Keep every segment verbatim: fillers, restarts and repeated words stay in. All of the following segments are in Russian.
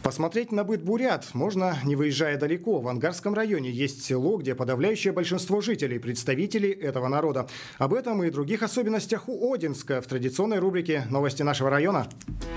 Посмотреть на быт бурят можно, не выезжая далеко. В Ангарском районе есть село, где подавляющее большинство жителей – представители этого народа. Об этом и других особенностях у Одинска в традиционной рубрике «Новости нашего района».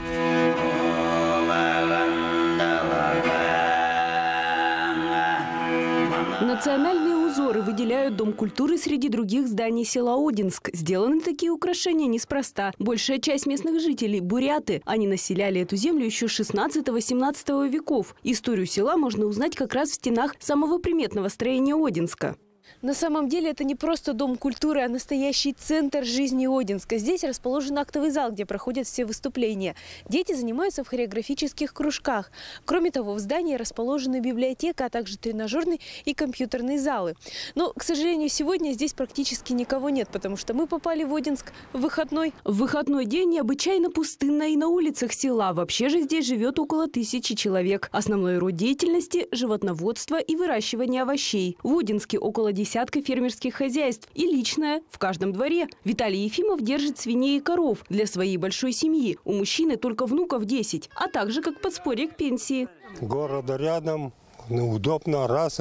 Национальные узоры выделяют Дом культуры среди других зданий села Одинск. Сделаны такие украшения неспроста. Большая часть местных жителей – буряты. Они населяли эту землю еще с шестнадцатого-семнадцатого веков. Историю села можно узнать как раз в стенах самого приметного строения Одинска. На самом деле это не просто Дом культуры, а настоящий центр жизни Одинска. Здесь расположен актовый зал, где проходят все выступления. Дети занимаются в хореографических кружках. Кроме того, в здании расположена библиотека, а также тренажерный и компьютерные залы. Но, к сожалению, сегодня здесь практически никого нет, потому что мы попали в Одинск в выходной. В выходной день необычайно пустынно и на улицах села. Вообще же здесь живет около тысячи человек. Основной род деятельности – животноводство и выращивание овощей. В Одинске около десятка фермерских хозяйств и личное в каждом дворе. Виталий Ефимов держит свиней и коров для своей большой семьи. У мужчины только внуков десять, а также как подспорье к пенсии. Города рядом, ну, удобно, раз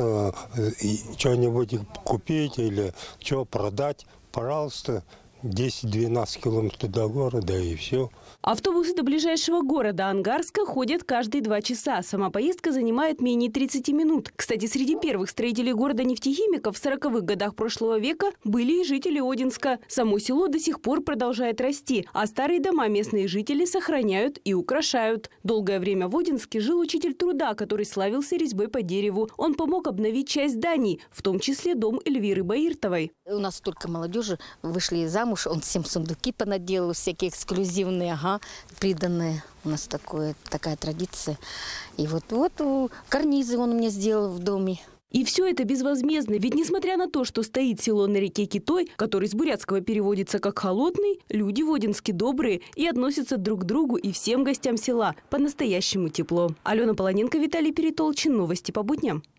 что-нибудь купить или что продать, пожалуйста, десять-двенадцать километров до города и все. Автобусы до ближайшего города Ангарска ходят каждые два часа. Сама поездка занимает менее тридцати минут. Кстати, среди первых строителей города-нефтехимиков в сороковых годах прошлого века были и жители Одинска. Само село до сих пор продолжает расти, а старые дома местные жители сохраняют и украшают. Долгое время в Одинске жил учитель труда, который славился резьбой по дереву. Он помог обновить часть зданий, в том числе дом Эльвиры Баиртовой. У нас столько молодежи вышли замуж, он всем сундуки понаделал, всякие эксклюзивные, ага, приданные. У нас такое, такая традиция. И вот, вот карнизы он мне сделал в доме. И все это безвозмездно, ведь несмотря на то, что стоит село на реке Китой, который с бурятского переводится как «холодный», люди в Одинске добрые и относятся друг к другу и всем гостям села по-настоящему тепло. Алена Полоненко, Виталий Перетолчин. Новости по будням.